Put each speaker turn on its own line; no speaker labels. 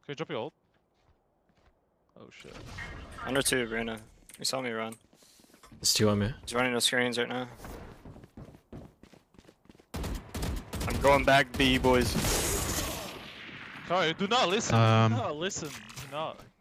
you drop your ult? Oh shit.
Under 2, Brina. You saw me run.
There's 2 on me.
He's running no screens right now. I'm going back B, boys.
Sorry, do not listen. Do not listen. Do not.